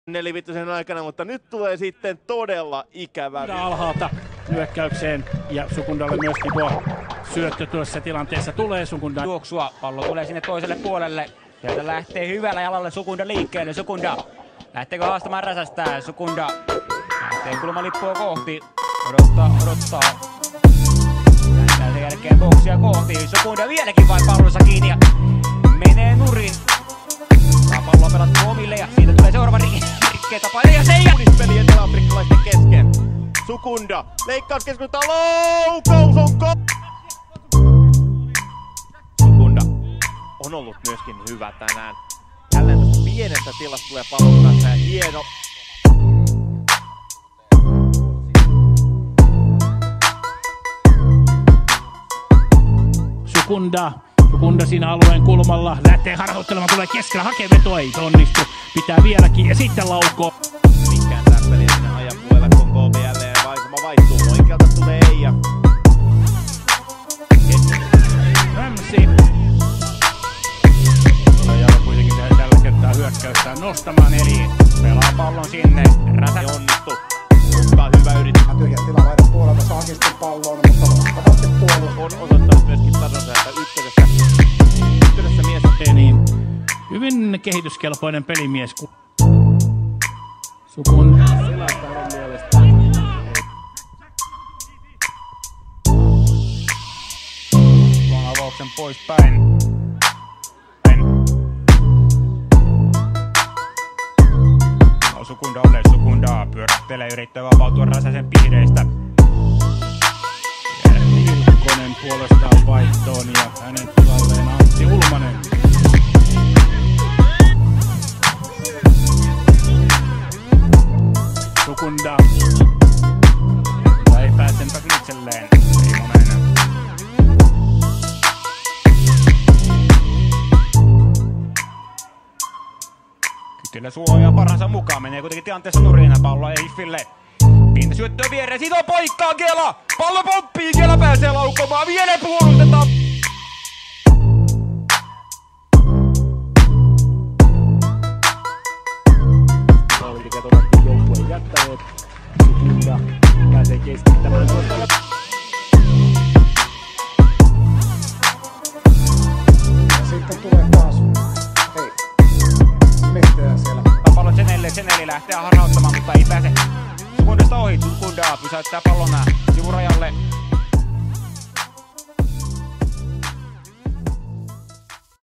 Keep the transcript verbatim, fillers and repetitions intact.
nelivitosen aikana, mutta nyt tulee sitten todella ikävä. Alhaalta hyökkäykseen ja Sukundalle myöskin tuo syöttö tuossa tilanteessa tulee Sukunda. Juoksua, pallo tulee sinne toiselle puolelle. Sieltä lähtee hyvällä jalalla Sukunda liikkeelle. Sukunda lähteekö haastamaan Räsästä? Sukunda lähtee kulmalippua kohti. Odottaa, odottaa. Lähtää sen jälkeen boksia kohti. Sukunda vieläkin vain pallossa kiinni ja menee nurin. Saa palloa pelattua omille ja siitä tulee seuraava rikkeä tapainen ja se ei Peli eteläafrikkalaisten kesken. Sukunda, leikkaus keskustaa, loukaus on ko... Sukunda on ollut myöskin hyvä tänään. Jälleen tästä pienestä tilasta tulee pallon kanssa ja hieno. Sukunda. Sukunda siinä alueen kulmalla lähtee harhauttelemaan, tulee keskellä, hakee vetoa, ei se onnistu. Pitää vieläkin ja sitten laukoo. Minkään täppeliä sinne ajan puolella, kun K B jälleen vaikuma vaihtuu. Oikealta tulee Eija. Ramsi. Jalo kuitenkin tällä kertaa hyökkäystään nostamaan, eli pelaa pallon sinne. Räsä onnistu. Mutta hyvä yritys. Tyhjä tila laidan puolelta saakin sitten palloon, mutta vakavasti puolus. On osoittanut myöskin tasonsa, että ykkösessä, ykkösessä mies on niin hyvin kehityskelpoinen pelimies. Sukunda. tuon avauksen pois päin. Sukundalle, Sukunda pyörähtelee, yrittää vapautua Räsäsen piireistä. 𝐒𝐏𝐿 puolestaan vaihtoon ja hänen tilalleen Antti Ulmanen. Sukunda. Sukunda ei pääsenpä itselleen. Ei monen. Kytillä suojaa parhaansa mukaan, menee kuitenkin tilanteessa nurin, palloa Ifille. Pientä syöttöä viereen, siitä on paikkaa Kela! Pallo pomppii, Kela pääsee laukomaan, vielä puolustetaan! Paulitikät ovatkin joukkueen jättäneet. Sukunda pääsee keskittämään tuosta. Ja sitten tulee taas. Hei. Mehtää siellä. Pallo Zenelle, Zeneli lähtee harhauttamaan, mutta ei pääse Sukundasta ohi. Sukunda pysäyttää pallon sivurajalle.